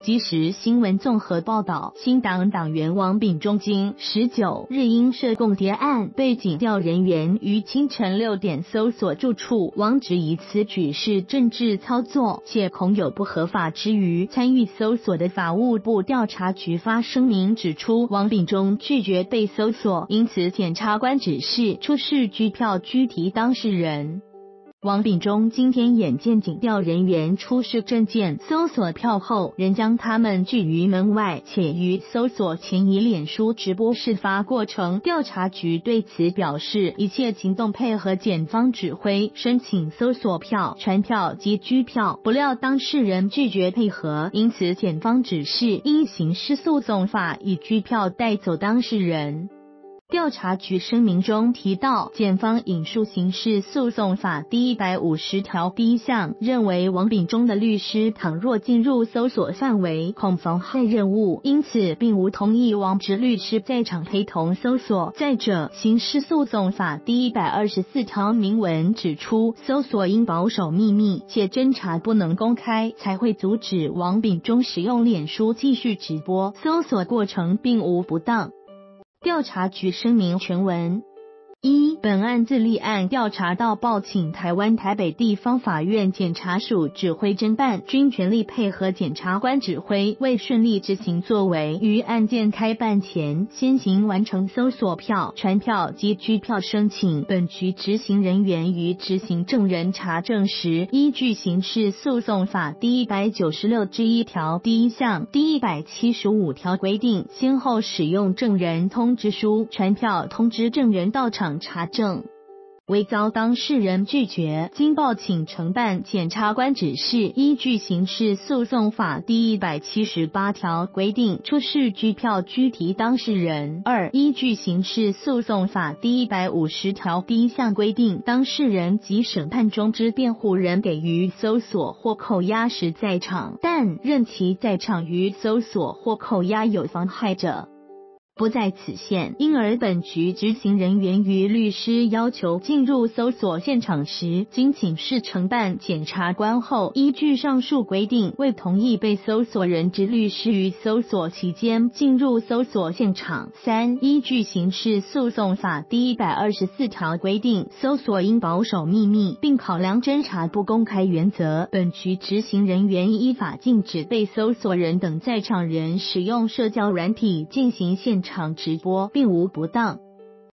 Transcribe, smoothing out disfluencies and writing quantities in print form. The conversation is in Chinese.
即时新闻综合报道，新党党员王炳忠今19日因涉共谍案被警调人员于清晨6点搜索住处，王质疑此举是政治操作，且恐有不合法之余。参与搜索的法务部调查局发声明指出，王炳忠拒绝被搜索，因此检察官指示出示拘票拘提当事人。王炳忠今天眼见警调人员出示证件、搜索票后，仍将他们拒于门外，且于搜索前以脸书直播事发过程。调查局对此表示，一切行动配合检方指挥，申请搜索票、传票及拘票，不料当事人拒绝配合，因此检方指示依刑事诉讼法以拘票带走当事人。调查局声明中提到，检方引述刑事诉讼法第150条第1项，认为王炳忠的律师倘若进入搜索范围，恐妨害任务，因此并无同意王质律师在场陪同搜索。再者，刑事诉讼法第124条明文指出，搜索应保守秘密，且侦查不能公开，才会阻止王炳忠使用脸书继续直播，搜索过程并无不当。调查局声明全文：1. 本案自立案调查到报请台湾台北地方法院检察署指挥侦办，均全力配合检察官指挥，为顺利执行作为，于案件开办前先行完成搜索票、传票及拘票申请。本局执行人员于执行证人查证时，依据刑事诉讼法第196之1条第1项、第175条规定，先后使用证人通知书、传票通知证人到场查证，未遭当事人拒绝，经报请承办检察官指示，依据刑事诉讼法第178条规定，出示拘票拘提当事人。2. 依据刑事诉讼法第150条第1项规定，当事人及审判中之辩护人给予搜索或扣押时在场，但任其在场于搜索或扣押有妨害者，不在此限。因而本局执行人员于律师要求进入搜索现场时，经请示承办检察官后，依据上述规定，未同意被搜索人之律师于搜索期间进入搜索现场。3. 依据刑事诉讼法第124条规定，搜索应保守秘密，并考量侦查不公开原则，本局执行人员依法禁止被搜索人等在场人使用社交软体进行现场直播，并无不当。